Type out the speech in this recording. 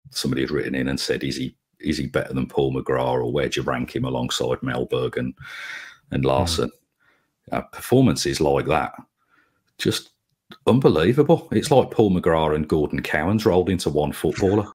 somebody had written in and said, is he better than Paul McGrath, or where'd you rank him alongside Melberg and Larson? Performances like that, just unbelievable. It's like Paul McGrath and Gordon Cowans rolled into one footballer.